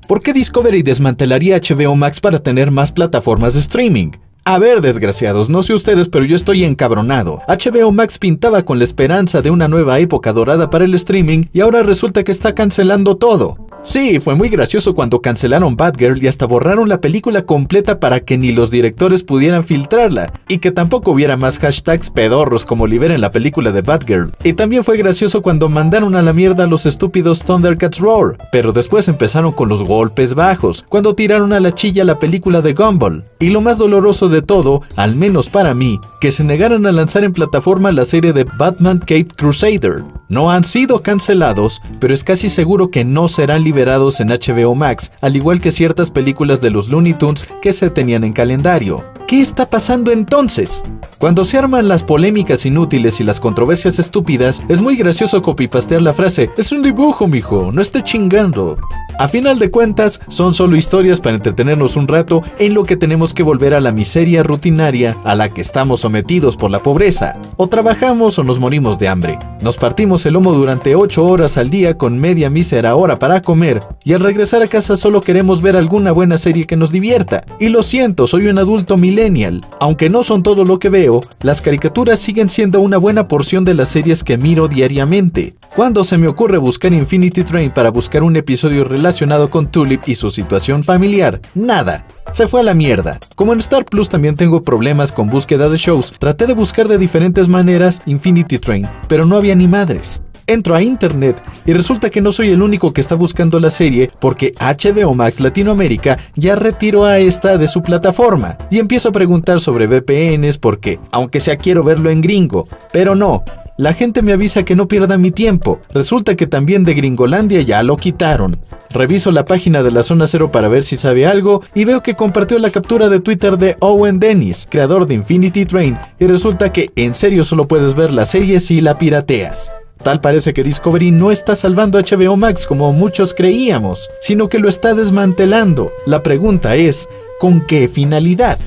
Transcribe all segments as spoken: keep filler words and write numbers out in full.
¿Por qué Discovery desmantelaría H B O Max para tener más plataformas de streaming? A ver, desgraciados, no sé ustedes, pero yo estoy encabronado. H B O Max pintaba con la esperanza de una nueva época dorada para el streaming y ahora resulta que está cancelando todo. Sí, fue muy gracioso cuando cancelaron Batgirl y hasta borraron la película completa para que ni los directores pudieran filtrarla y que tampoco hubiera más hashtags pedorros como liberen la película de Batgirl. Y también fue gracioso cuando mandaron a la mierda a los estúpidos Thundercats Roar, pero después empezaron con los golpes bajos, cuando tiraron a la chilla la película de Gumball. Y lo más doloroso de todo, al menos para mí, que se negaran a lanzar en plataforma la serie de Batman Caped Crusader. No han sido cancelados, pero es casi seguro que no serán liberados en H B O Max, al igual que ciertas películas de los Looney Tunes que se tenían en calendario. ¿Qué está pasando entonces? Cuando se arman las polémicas inútiles y las controversias estúpidas, es muy gracioso copypastear la frase "es un dibujo, mijo, no esté chingando". A final de cuentas, son solo historias para entretenernos un rato en lo que tenemos que volver a la miseria rutinaria a la que estamos sometidos por la pobreza. O trabajamos o nos morimos de hambre. Nos partimos el lomo durante ocho horas al día con media mísera hora para comer y al regresar a casa solo queremos ver alguna buena serie que nos divierta. Y lo siento, soy un adulto millennial. Aunque no son todo lo que veo, las caricaturas siguen siendo una buena porción de las series que miro diariamente. Cuando se me ocurre buscar Infinity Train para buscar un episodio relacionado con Tulip y su situación familiar, nada. Se fue a la mierda. Como en Star Plus también tengo problemas con búsqueda de shows, traté de buscar de diferentes maneras Infinity Train, pero no había ni madres. Entro a internet y resulta que no soy el único que está buscando la serie porque H B O Max Latinoamérica ya retiró a esta de su plataforma. Y empiezo a preguntar sobre V P Ns porque, aunque sea quiero verlo en gringo, pero no. La gente me avisa que no pierda mi tiempo. Resulta que también de Gringolandia ya lo quitaron. Reviso la página de la Zona Cero para ver si sabe algo y veo que compartió la captura de Twitter de Owen Dennis, creador de Infinity Train, y resulta que en serio solo puedes ver la serie si la pirateas. Tal parece que Discovery no está salvando a H B O Max como muchos creíamos, sino que lo está desmantelando. La pregunta es, ¿con qué finalidad?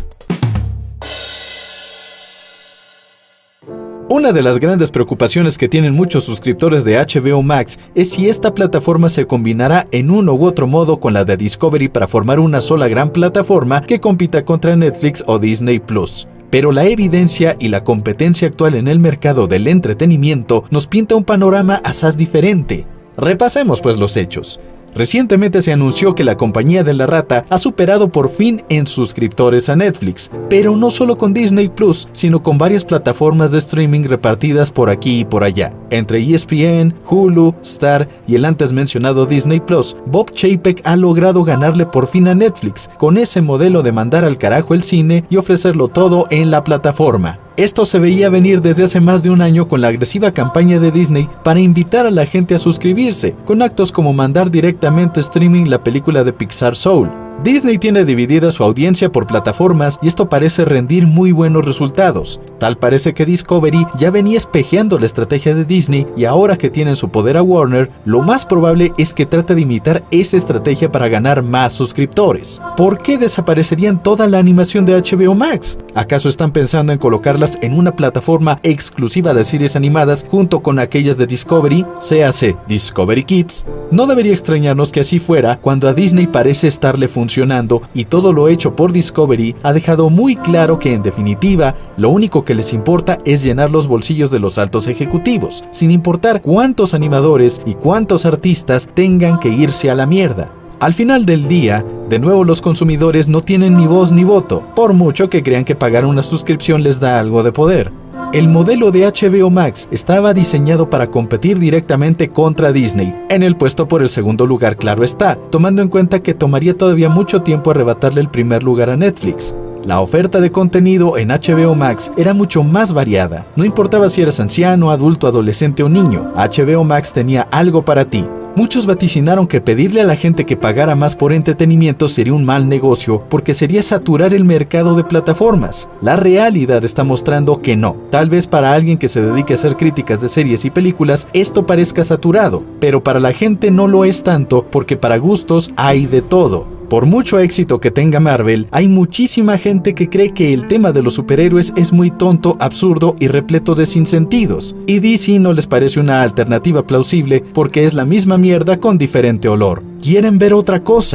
Una de las grandes preocupaciones que tienen muchos suscriptores de H B O Max es si esta plataforma se combinará en uno u otro modo con la de Discovery para formar una sola gran plataforma que compita contra Netflix o Disney Plus. Pero la evidencia y la competencia actual en el mercado del entretenimiento nos pinta un panorama asaz diferente. Repasemos pues los hechos. Recientemente se anunció que la compañía de la rata ha superado por fin en suscriptores a Netflix, pero no solo con Disney Plus, sino con varias plataformas de streaming repartidas por aquí y por allá. Entre E S P N, Hulu, Star y el antes mencionado Disney Plus, Bob Chapek ha logrado ganarle por fin a Netflix con ese modelo de mandar al carajo el cine y ofrecerlo todo en la plataforma. Esto se veía venir desde hace más de un año con la agresiva campaña de Disney para invitar a la gente a suscribirse, con actos como mandar directamente streaming la película de Pixar Soul. Disney tiene dividida su audiencia por plataformas y esto parece rendir muy buenos resultados. Tal parece que Discovery ya venía espejeando la estrategia de Disney y ahora que tienen su poder a Warner, lo más probable es que trate de imitar esa estrategia para ganar más suscriptores. ¿Por qué desaparecerían toda la animación de H B O Max? ¿Acaso están pensando en colocarlas en una plataforma exclusiva de series animadas junto con aquellas de Discovery, séase Discovery Kids? No debería extrañarnos que así fuera cuando a Disney parece estarle funcionando y todo lo hecho por Discovery ha dejado muy claro que en definitiva lo único que les importa es llenar los bolsillos de los altos ejecutivos, sin importar cuántos animadores y cuántos artistas tengan que irse a la mierda. Al final del día, de nuevo los consumidores no tienen ni voz ni voto, por mucho que crean que pagar una suscripción les da algo de poder. El modelo de H B O Max estaba diseñado para competir directamente contra Disney, en el puesto por el segundo lugar claro está, tomando en cuenta que tomaría todavía mucho tiempo arrebatarle el primer lugar a Netflix. La oferta de contenido en H B O Max era mucho más variada, no importaba si eras anciano, adulto, adolescente o niño, H B O Max tenía algo para ti. Muchos vaticinaron que pedirle a la gente que pagara más por entretenimiento sería un mal negocio porque sería saturar el mercado de plataformas. La realidad está mostrando que no. Tal vez para alguien que se dedique a hacer críticas de series y películas esto parezca saturado, pero para la gente no lo es tanto porque para gustos hay de todo. Por mucho éxito que tenga Marvel, hay muchísima gente que cree que el tema de los superhéroes es muy tonto, absurdo y repleto de sinsentidos. Y D C no les parece una alternativa plausible porque es la misma mierda con diferente olor. Quieren ver otra cosa.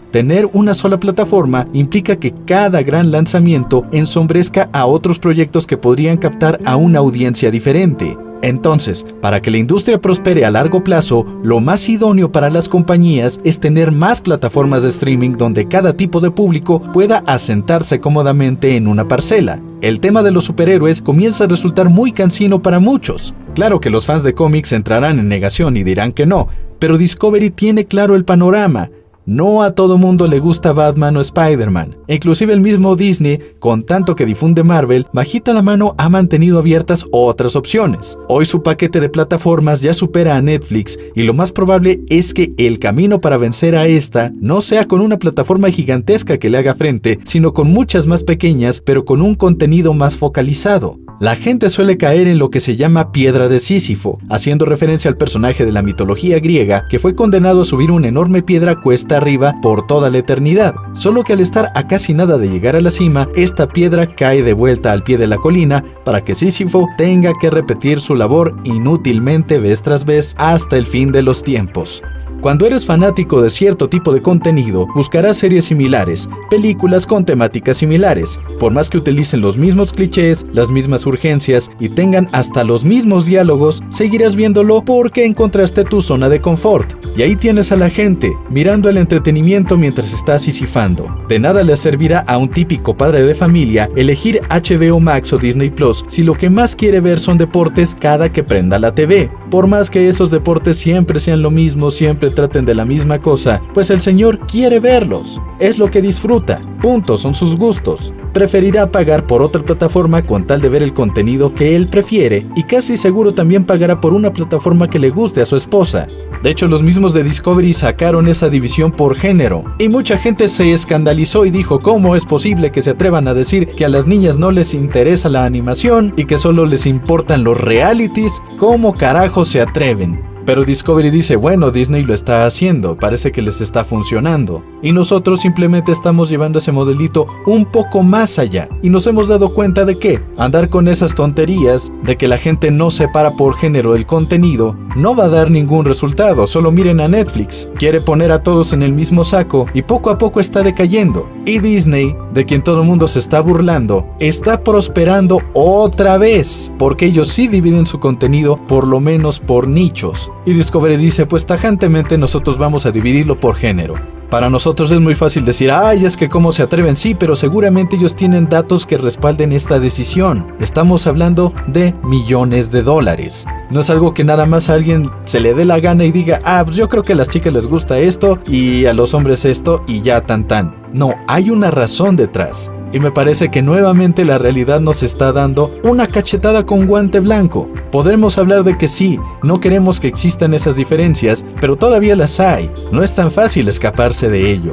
Tener una sola plataforma implica que cada gran lanzamiento ensombrezca a otros proyectos que podrían captar a una audiencia diferente. Entonces, para que la industria prospere a largo plazo, lo más idóneo para las compañías es tener más plataformas de streaming donde cada tipo de público pueda asentarse cómodamente en una parcela. El tema de los superhéroes comienza a resultar muy cansino para muchos. Claro que los fans de cómics entrarán en negación y dirán que no, pero Discovery tiene claro el panorama. No a todo mundo le gusta Batman o Spider-Man. Inclusive el mismo Disney, con tanto que difunde Marvel, bajita la mano ha mantenido abiertas otras opciones. Hoy su paquete de plataformas ya supera a Netflix y lo más probable es que el camino para vencer a esta no sea con una plataforma gigantesca que le haga frente, sino con muchas más pequeñas pero con un contenido más focalizado. La gente suele caer en lo que se llama piedra de Sísifo, haciendo referencia al personaje de la mitología griega que fue condenado a subir una enorme piedra cuesta arriba por toda la eternidad. Solo que al estar a casi nada de llegar a la cima, esta piedra cae de vuelta al pie de la colina para que Sísifo tenga que repetir su labor inútilmente vez tras vez hasta el fin de los tiempos. Cuando eres fanático de cierto tipo de contenido, buscarás series similares, películas con temáticas similares. Por más que utilicen los mismos clichés, las mismas urgencias y tengan hasta los mismos diálogos, seguirás viéndolo porque encontraste tu zona de confort. Y ahí tienes a la gente, mirando el entretenimiento mientras está sisifando. De nada le servirá a un típico padre de familia elegir H B O Max o Disney Plus si lo que más quiere ver son deportes cada que prenda la T V. Por más que esos deportes siempre sean lo mismo, siempre traten de la misma cosa, pues el señor quiere verlos. Es lo que disfruta. Punto, son sus gustos. Preferirá pagar por otra plataforma con tal de ver el contenido que él prefiere y casi seguro también pagará por una plataforma que le guste a su esposa. De hecho, los mismos de Discovery sacaron esa división por género y mucha gente se escandalizó y dijo ¿cómo es posible que se atrevan a decir que a las niñas no les interesa la animación y que solo les importan los realities? ¿Cómo carajo se atreven? Pero Discovery dice, bueno, Disney lo está haciendo, parece que les está funcionando. Y nosotros simplemente estamos llevando ese modelito un poco más allá. Y nos hemos dado cuenta de que andar con esas tonterías, de que la gente no separa por género el contenido, no va a dar ningún resultado. Solo miren a Netflix. Quiere poner a todos en el mismo saco y poco a poco está decayendo. Y Disney, de quien todo el mundo se está burlando, está prosperando otra vez. Porque ellos sí dividen su contenido por lo menos por nichos. Y Discovery dice, pues tajantemente nosotros vamos a dividirlo por género. Para nosotros es muy fácil decir, ay, es que cómo se atreven, sí, pero seguramente ellos tienen datos que respalden esta decisión. Estamos hablando de millones de dólares. No es algo que nada más a alguien se le dé la gana y diga, ah, pues yo creo que a las chicas les gusta esto y a los hombres esto y ya tan tan. No, hay una razón detrás. Y me parece que nuevamente la realidad nos está dando una cachetada con guante blanco. Podremos hablar de que sí, no queremos que existan esas diferencias, pero todavía las hay. No es tan fácil escaparse de ello.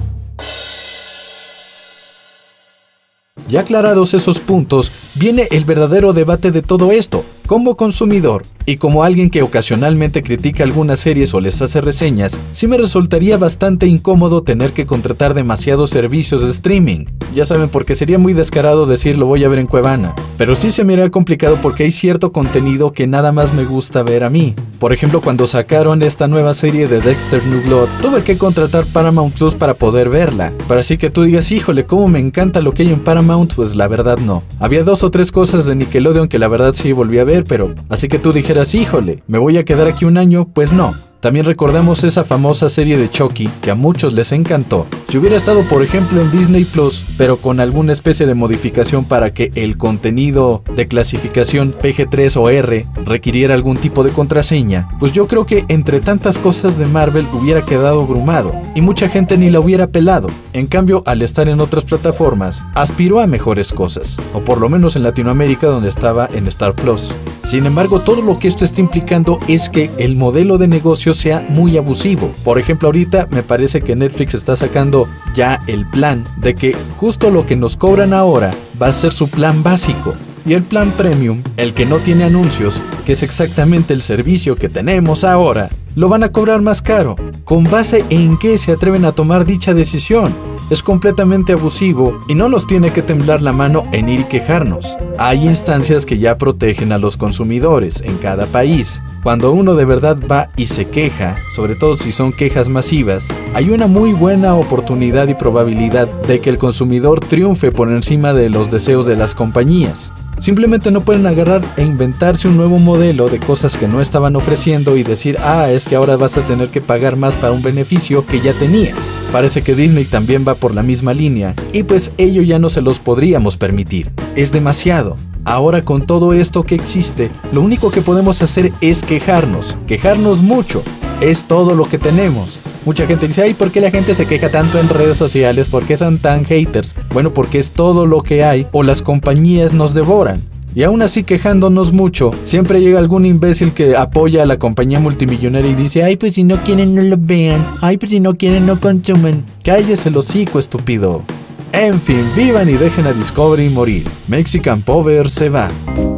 Ya aclarados esos puntos, viene el verdadero debate de todo esto. Como consumidor y como alguien que ocasionalmente critica algunas series o les hace reseñas, sí me resultaría bastante incómodo tener que contratar demasiados servicios de streaming. Ya saben, porque sería muy descarado decir lo voy a ver en Cuevana, pero sí se me haría complicado porque hay cierto contenido que nada más me gusta ver a mí. Por ejemplo, cuando sacaron esta nueva serie de Dexter New Blood, tuve que contratar Paramount Plus para poder verla. Para así que tú digas, híjole, cómo me encanta lo que hay en Paramount, pues la verdad no. Había dos o tres cosas de Nickelodeon que la verdad sí volví a ver, pero así que tú dijeras, híjole, ¿me voy a quedar aquí un año? Pues no. También recordamos esa famosa serie de Chucky que a muchos les encantó. Si hubiera estado por ejemplo en Disney Plus, pero con alguna especie de modificación para que el contenido de clasificación P G tres o R requiriera algún tipo de contraseña, pues yo creo que entre tantas cosas de Marvel hubiera quedado abrumado y mucha gente ni la hubiera pelado. En cambio, al estar en otras plataformas, aspiró a mejores cosas, o por lo menos en Latinoamérica donde estaba en Star Plus. Sin embargo, todo lo que esto está implicando es que el modelo de negocio sea muy abusivo. Por ejemplo, ahorita me parece que Netflix está sacando ya el plan de que justo lo que nos cobran ahora va a ser su plan básico. Y el plan premium, el que no tiene anuncios, que es exactamente el servicio que tenemos ahora, lo van a cobrar más caro. ¿Con base en qué se atreven a tomar dicha decisión? Es completamente abusivo y no nos tiene que temblar la mano en ir y quejarnos. Hay instancias que ya protegen a los consumidores en cada país. Cuando uno de verdad va y se queja, sobre todo si son quejas masivas, hay una muy buena oportunidad y probabilidad de que el consumidor triunfe por encima de los deseos de las compañías. Simplemente no pueden agarrar e inventarse un nuevo modelo de cosas que no estaban ofreciendo y decir, ah, es que ahora vas a tener que pagar más para un beneficio que ya tenías. Parece que Disney también va por la misma línea y pues ello ya no se los podríamos permitir. Es demasiado. Ahora con todo esto que existe, lo único que podemos hacer es quejarnos, quejarnos mucho. Es todo lo que tenemos. Mucha gente dice, ay, ¿por qué la gente se queja tanto en redes sociales? ¿Por qué son tan haters? Bueno, porque es todo lo que hay o las compañías nos devoran. Y aún así quejándonos mucho, siempre llega algún imbécil que apoya a la compañía multimillonaria y dice, ay, pues si no quieren no lo vean, ay, pues si no quieren no consumen. Cállese el hocico, estúpido. En fin, vivan y dejen a Discovery morir. Mexican Power se va.